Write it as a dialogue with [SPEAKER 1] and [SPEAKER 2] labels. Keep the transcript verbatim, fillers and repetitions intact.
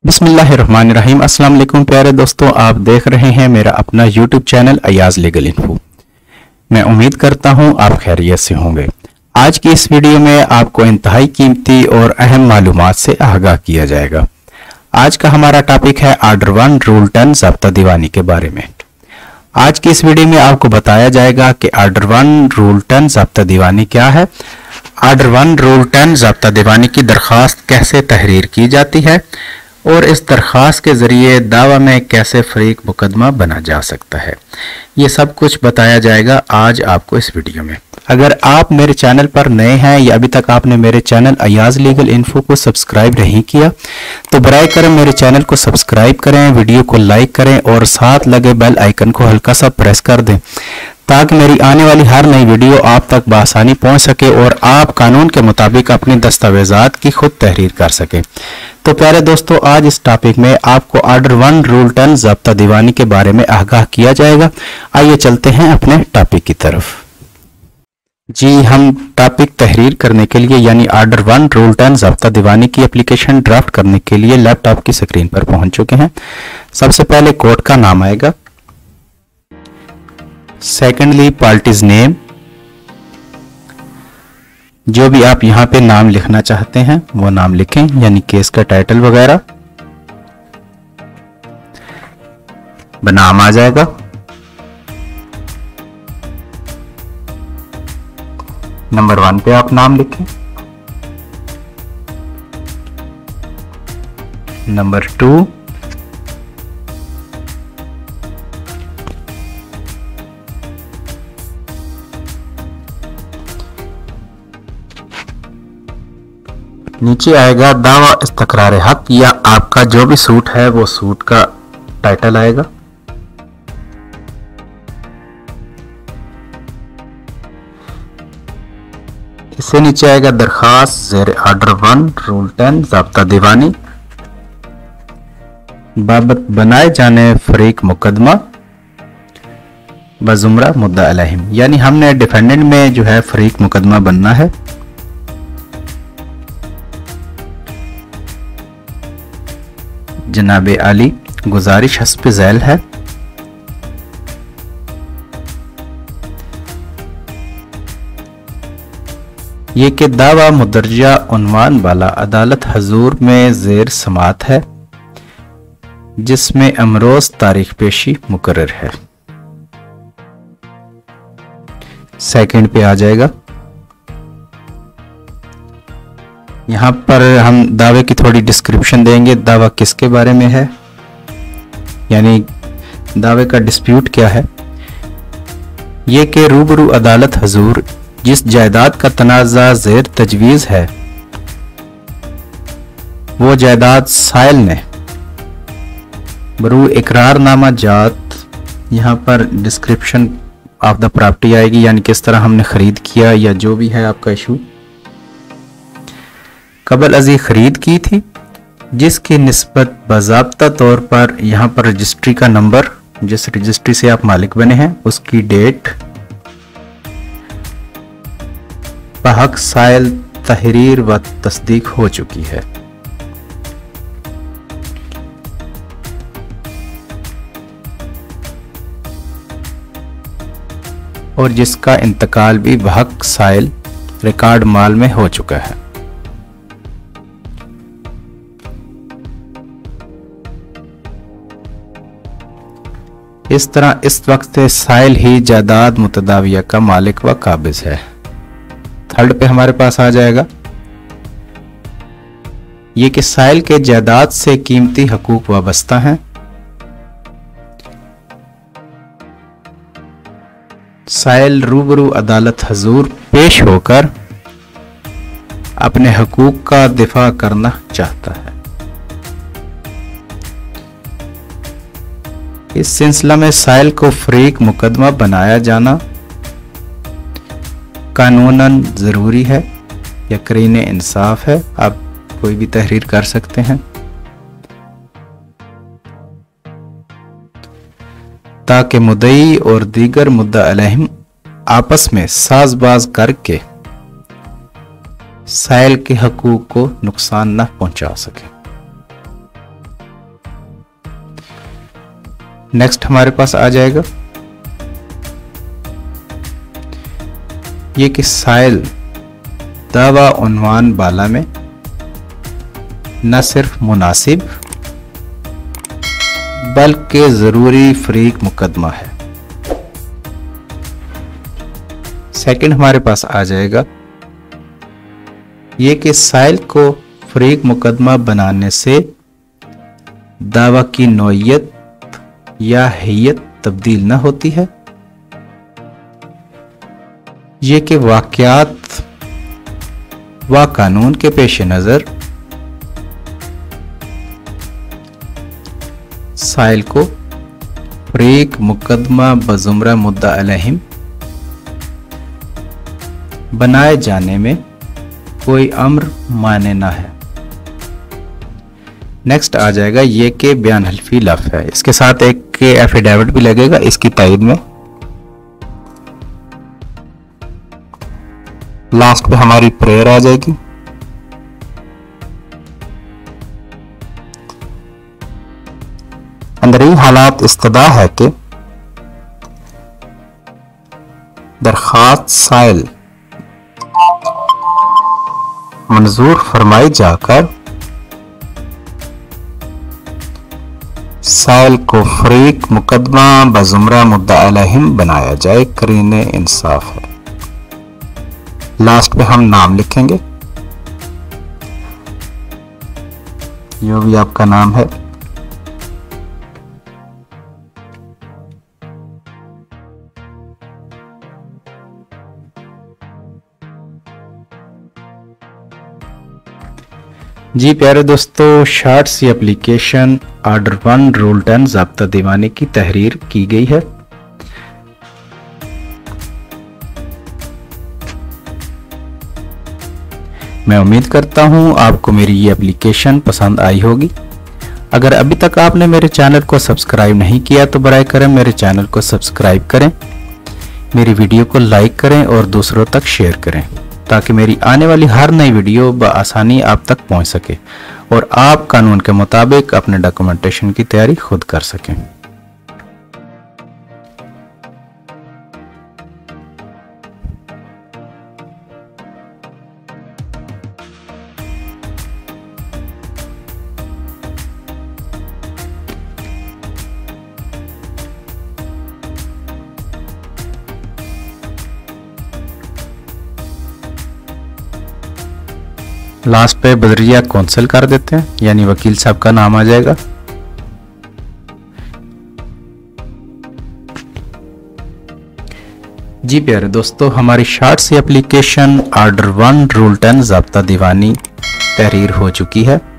[SPEAKER 1] बिस्मिल्लाहिर्रहमानिर्रहीम। अस्सलाम वालेकुम प्यारे दोस्तों, आप देख रहे हैं मेरा अपना YouTube channel Ayaz legal info. मैं उम्मीद करता हूं आप खैरियत से होंगे। आज की इस वीडियो में आपको इंतहाई कीमती और अहम मालूमात से आगाह किया जाएगा। आज का हमारा टॉपिक है आर्डर वन रूल टेन ज़ाब्ता दीवानी के बारे में। आज की इस वीडियो में आपको बताया जाएगा कि आर्डर वन रूल टेन ज़ाब्ता दीवानी क्या है, आर्डर वन रूल टेन ज़ाब्ता दीवानी की दरख्वास्त कैसे तहरीर की जाती है और इस दरख्वास्त के ज़रिए दावा में कैसे फरीक मुकदमा बना जा सकता है। ये सब कुछ बताया जाएगा आज आपको इस वीडियो में। अगर आप मेरे चैनल पर नए हैं या अभी तक आपने मेरे चैनल अयाज लीगल इन्फो को सब्सक्राइब नहीं किया तो बराए करम मेरे चैनल को सब्सक्राइब करें, वीडियो को लाइक करें और साथ लगे बेल आइकन को हल्का सा प्रेस कर दें ताकि मेरी आने वाली हर नई वीडियो आप तक बआसानी पहुंच सके और आप कानून के मुताबिक अपनी दस्तावेजात की खुद तहरीर कर सकें। तो प्यारे दोस्तों, आज इस टॉपिक में आपको आर्डर वन रूल टेन ज़ाब्ता दीवानी के बारे में आगाह किया जाएगा। आइए चलते हैं अपने टॉपिक की तरफ। जी, हम टॉपिक तहरीर करने के लिए यानी आर्डर वन रूल टेन ज़ाब्ता दीवानी की एप्लीकेशन ड्राफ्ट करने के लिए लैपटॉप की स्क्रीन पर पहुंच चुके हैं। सबसे पहले कोर्ट का नाम आएगा, सेकेंडली पार्टीज नेम, जो भी आप यहां पे नाम लिखना चाहते हैं वो नाम लिखें, यानी केस का टाइटल वगैरह बनाम आ जाएगा। नंबर वन पे आप नाम लिखें, नंबर टू, नीचे आएगा दावा इस्तकरार हक या आपका जो भी सूट है वो सूट का टाइटल आएगा। इससे नीचे आएगा दरखास्त ज़ेर आर्डर वन रूल टेन ज़ाब्ता दीवानी बाबत बनाए जाने फरीक मुकदमा बजुमरा मुद्दा अलैहिम, यानी हमने डिफेंडेंट में जो है फरीक मुकदमा बनना है। जनाबे आली गुजारिश हस्ब झैल है ये कि दावा मुदर्जा उन्वान वाला अदालत हजूर में ज़ेर समात है जिसमें अमरोज तारीख पेशी मुकर्रर है। सेकंड पे आ जाएगा, यहाँ पर हम दावे की थोड़ी डिस्क्रिप्शन देंगे, दावा किसके बारे में है, यानी दावे का डिस्प्यूट क्या है। ये कि रूबरू अदालत हजूर जिस जायदाद का तनाज़ा ज़ेर तजवीज़ है वो जायदाद साइल ने बरू इकरारनामा जात, यहाँ पर डिस्क्रिप्शन ऑफ द प्रॉपर्टी आएगी, यानी किस तरह हमने खरीद किया या जो भी है आपका इशू, कबल अजी खरीद की थी जिसकी निस्बत बाज़ाब्ता तौर पर यहाँ पर रजिस्ट्री का नंबर, जिस रजिस्ट्री से आप मालिक बने हैं उसकी डेट, बहक साइल तहरीर व तस्दीक हो चुकी है। और जिसका इंतकाल भी बहक साइल रिकॉर्ड माल में हो चुका है। इस तरह इस वक्त से साइल ही जायदाद मुतदाविया का मालिक व काबिज है। थर्ड पे हमारे पास आ जाएगा ये कि साइल के जायदाद से कीमती हकूक वाबस्ता हैं। साइल रूबरू अदालत हजूर पेश होकर अपने हकूक का दिफा करना चाहता है। इस सिलसिला में साइल को फरीक मुकदमा बनाया जाना कानूनन ज़रूरी है या करीने इंसाफ है, आप कोई भी तहरीर कर सकते हैं, ताकि मुद्दई और दीगर मुद्दा अलैहिम आपस में साजबाज करके साइल के हकूक को नुकसान न पहुंचा सके। नेक्स्ट हमारे पास आ जाएगा ये कि साइल दावा उन्वान बाला में न सिर्फ मुनासिब बल्कि जरूरी फरीक मुकदमा है। सेकंड हमारे पास आ जाएगा ये कि साइल को फरीक मुकदमा बनाने से दावा की नौइयत या हैयत तब्दील न होती है। ये कि वाक़यात व कानून के पेश नज़र साइल को फरीक मुकदमा बजुमरा मुद्दा अलैहिम बनाए जाने में कोई अम्र माने ना है। नेक्स्ट आ जाएगा ये कि बयान हल्फी लफ है, इसके साथ एक एफिडेविट भी लगेगा इसकी तायद में। लास्ट पे हमारी प्रेयर आ जाएगी। अंदरी हालात इस्तदा है कि दरखास्त साइल मंजूर फरमाई जाकर साइल को फरीक मुकदमा बजुमरा मुद्दा अलैहिम बनाया जाए, करीने इंसाफ है। लास्ट पे हम नाम लिखेंगे जो भी आपका नाम है। जी प्यारे दोस्तों, shorts application order one rule ten ज़ाब्ता दीवानी की तहरीर की गई है। मैं उम्मीद करता हूं आपको मेरी ये एप्लीकेशन पसंद आई होगी। अगर अभी तक आपने मेरे चैनल को सब्सक्राइब नहीं किया तो बराए करम मेरे चैनल को सब्सक्राइब करें, मेरी वीडियो को लाइक करें और दूसरों तक शेयर करें ताकि मेरी आने वाली हर नई वीडियो बआसानी आप तक पहुंच सके और आप कानून के मुताबिक अपने डॉक्यूमेंटेशन की तैयारी खुद कर सकें। लास्ट पे बदरिया कौंसल कर देते हैं, यानी वकील साहब का नाम आ जाएगा। जी प्यारे दोस्तों, हमारी shorts application order one rule ten ज़ाब्ता दीवानी तहरीर हो चुकी है।